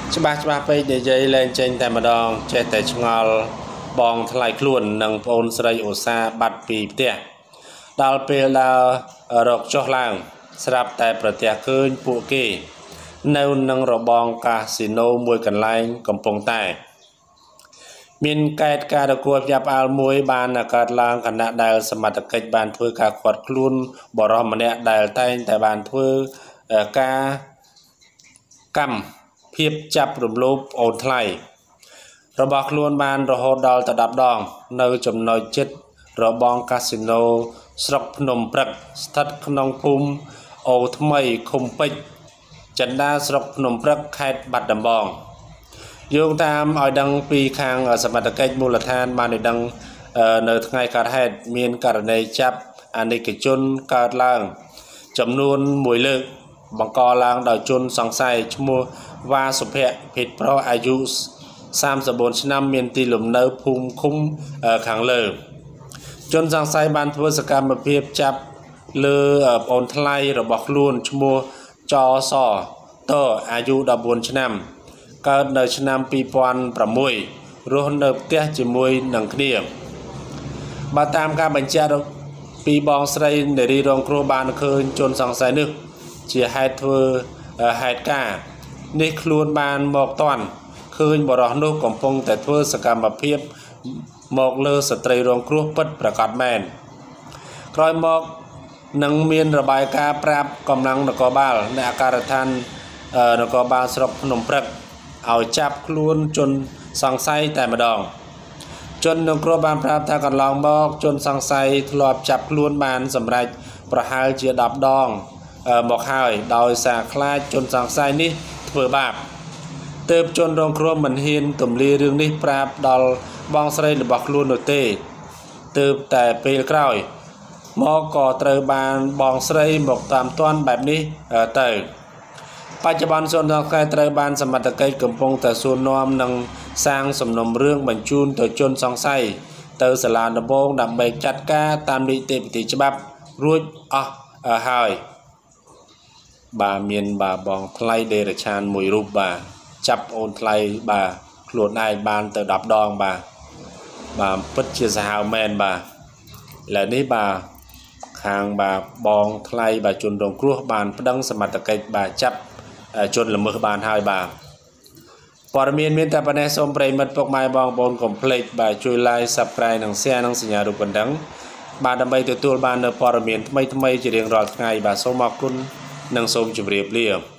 ច្បាស់ពេកនិយាយលេងចេញតែម្ដងចេះតែឆ្ងល់បងថ្លៃខ្លួននិងប្អូនស្រីឧស្សាហ៍បាត់ពីផ្ទះដល់ពេលដើររកចុះឡើងស្រាប់តែប្រទះឃើញពួកគេនៅនឹងរបងកាស៊ីណូមួយកន្លែងកំពុងតែមានកែតការរកួតយ៉ាប់អាល់មួយបានកើតឡើងខណៈដែលសមត្ថកិច្ចបានធ្វើការខាត់ខ្លួនបរិសម្នាក់ដែលតែងតែបានធ្វើការកម្មភាពចាប់រំលោភអូនថ្លៃរបស់ខ្លួនបានរហូតដល់ទៅ10 ដងនៅចំណុចចិត្តរបងកាស៊ីណូស្រុកភ្នំព្រឹកស្ថិតក្នុងភូមិអូថ្មីឃុំពេជ្រចិន្តាស្រុកភ្នំព្រឹកខេត្តបាត់ដំបងយោងតាមឲ្យដឹងពីខាងសមត្ថកិច្ចមូលដ្ឋានបានឲ្យដឹងនៅថ្ងៃកើតហេតុមានករណីចាប់អនិច្ចជនកើតឡើងចំនួន1លើកបង្កឡើងដោយជនសង្ស័យឈ្មោះវ៉ាសុភ័ក្រភេទប្រុសអាយុ34ឆ្នាំមានទីលំនៅភូមិឃុំខាងលើជនសង្ស័យបានធ្វើសកម្មភាពចាប់លើប្អូនថ្លៃរបស់ខ្លួនឈ្មោះចសតអាយុ14ឆ្នាំកើតនៅឆ្នាំ2006រស់នៅផ្ទះជាមួយនឹងគ្នាបើតាមការបញ្ជាក់ពីបងស្រីនារីរងគ្រោះបានឃើញជនសង្ស័យនេះជាហេតុធ្វើហេតុការនេះខ្លួនបានមកតាន់ឃើញបរិះនោះកំពុងតែធ្វើសកម្មភាពមកលើស្ត្រីរងគ្រោះពិតប្រាកដមែនក្រោយមកនឹងមានរបាយការណ៍ប្រាប់កម្លាំងនគរបាលនៃការដ្ឋាននគរបាលស្រុកភ្នំព្រឹកឲ្យចាប់ខ្លួនជនសង្ស័យតែម្ដងជនរងគ្រោះបានប្រាប់ថាកន្លងមកជនសង្ស័យធ្លាប់ចាប់ខ្លួនបានសម្រេចប្រហែលជា10 ដងមកហើយដោយសារខ្លាចជនសង្ស័យនេះធ្វើបាបទើបជនរងគ្រោះមិនហ៊ានទម្លាយរឿងនេះប្រាប់ដល់បងស្រីរបស់ខ្លួននោះទេទើបតែពេលក្រោយមកក៏ត្រូវបានបងស្រីមកតាមទាន់បែបនេះទៅបច្ចុប្បន្នជនសង្ស័យត្រូវបានសមត្ថកិច្ចកំពុងតែសួរនាំនិងសាងសំណុំរឿងបញ្ជូនទៅជនសង្ស័យទៅសាលាដំបងដើម្បីចាត់ការតាមនីតិវិធីច្បាប់រួចអស់ហើយបាទមានបងថ្លៃដេរឆានមួយរូបបាទចាប់អូនថ្លៃបាទខ្លួនឯងបានទៅ10 ដងបាទពិតជាសាហាវមែនបាទឥឡូវនេះបាទខាងបាទបងថ្លៃបាទជនរងគ្រោះបានប្តឹងសមត្ថកិច្ចបាទចាប់ជនល្មើសបានហើយបាទព័ត៌មានមានតែប៉ុណ្ណេះសូមប្រិយមិត្តពុកម៉ែបងប្អូនកុំភ្លេចបាទជួយ like subscribe និង share និងសញ្ញារូបកណ្ដឹងបាទដើម្បីទទួលបាននូវព័ត៌មានថ្មីៗជារៀងរាល់ថ្ងៃបាទសូមអរគុណនិងសូមជម្រាបលា